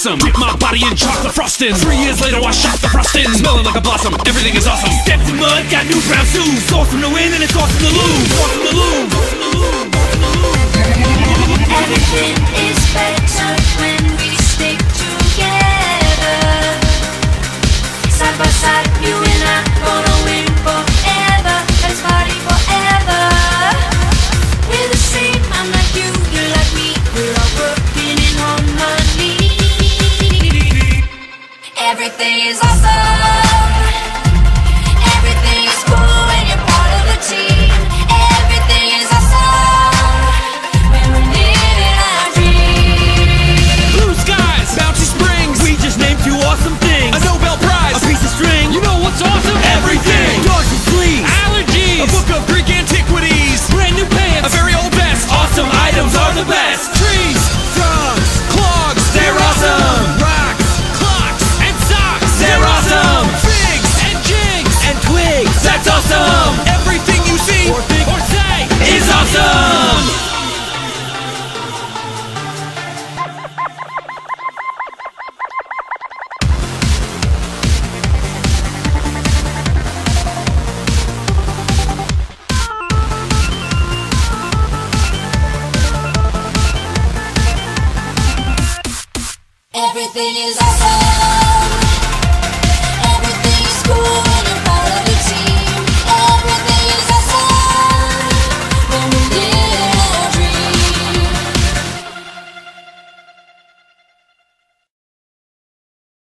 awesome. Dip my body in chocolate frosting. 3 years later I shot the frosting. Smelling like a blossom, everything is awesome. Stepped in mud, got new brown shoes. It's awesome to win and it's awesome to lose. Awesome to lose. Everything is better when we stick together. Side by side, you and I gonna win forever. Let's party forever. We're the same, I'm like you, you're like me. We're all working in harmony. Everything is awesome. Everything is cool when you're part of the team. Everything is awesome when we're living our dreams. Blue skies, bouncy springs. We just named 2 awesome things. A Nobel Prize, a piece of string. You know what's awesome? Everything. Dogs and fleas, allergies, a book of Greek antiquities, brand new pants, a very old vest. Awesome items are the best. Trees, frogs, clogs, they're awesome. Rocks, clocks, and socks, they're awesome. Figs and jigs and twigs, that's awesome. Everything you see or think or say is awesome. Everything is